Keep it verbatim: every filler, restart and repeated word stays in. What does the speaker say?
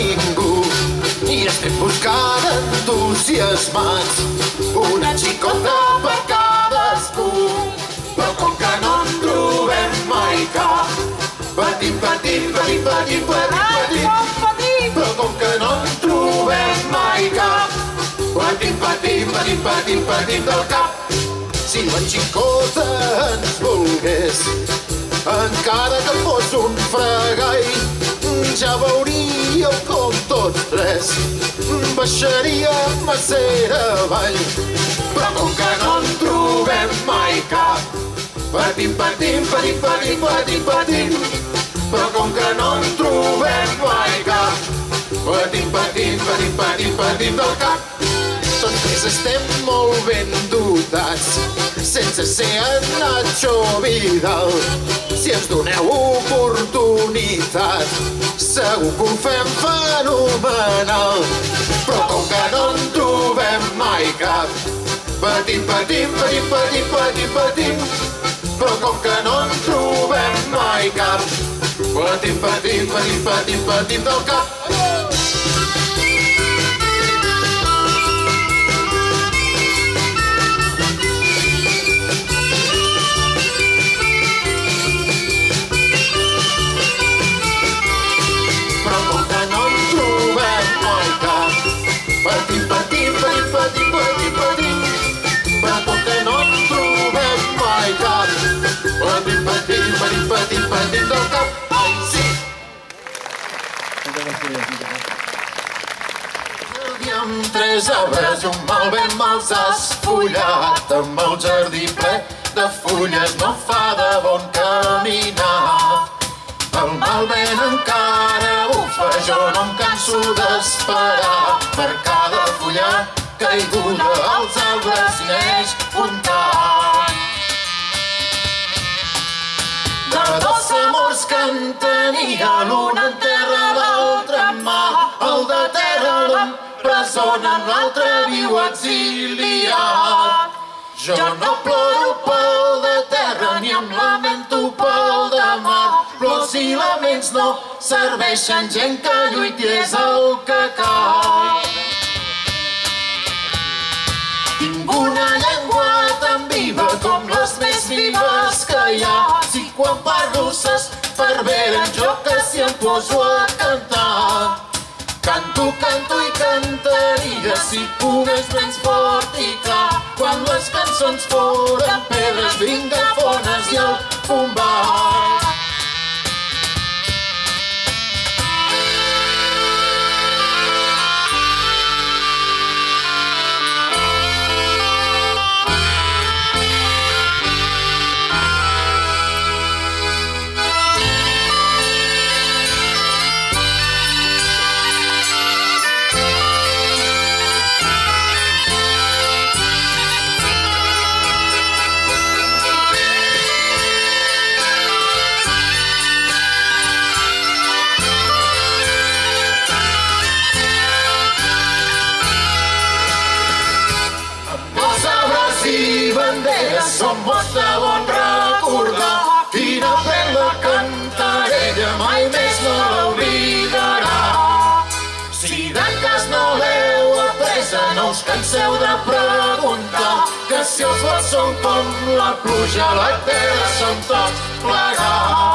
ningú i estem buscant entusiasmats una xicota per cadascú. Però com que no en trobem mai cap, patim, patim, patim, patim, patim, patim. Però com que no en trobem mai cap, patim, patim, patim, patim, patim del cap. Si la xicota ens volgués, encara que fos un fregall, ja veuríeu com tots tres baixaríem a ser avall. Però com que no en trobem mai cap, patim, patim, patim, patim, patim, patim. Però com que no en trobem mai cap, patim, patim, patim, patim, patim del cap. Tots tres estem molt ben dotats, sense ser en Nacho Vidal. Si ens doneu oportunitat, segur que ho fem fenomenal. Però com que no en trobem mai cap, patim, patim, patim, patim, patim, patim. Però com que no en trobem mai cap, patim, patim, patim, patim, patim del cap. Patim, patim, patim, patim, patim, patim. Però com que no en trobem mai cap, patim, patim, patim, patim, patim del cap. Ai, sí! Jardí amb tres arbres i un malven me'ls has fullat, amb el jardí ple de fulles no fa de bon caminar. El malven encara bufa, jo no em canso d'esperar. Per cada fulla caiguda als arbres neix un tall. De dos amors que en tenia, l'un en terra, l'altre en mar. El de terra l'empresona, l'altre viu exiliat. Jo no ploro pel de terra ni em lamento pel de mar, però si laments no serveixen, gent que lluiti és el que cal. Tinc una llengua tan viva com les més vives que hi ha. Si quan parlo s'esparveren, jo que si em poso a cantar. Canto, canto i cantaria si pogués menys fort i clar. Quan les cançons foren pedres, bringafones i el fumball. Som mots de bon recordar, quina perla cantarella mai més no l'oblidarà. Si de cas no l'heu apresa, no us canseu de preguntar, que si els vots són com la pluja, la terra som tots plegats.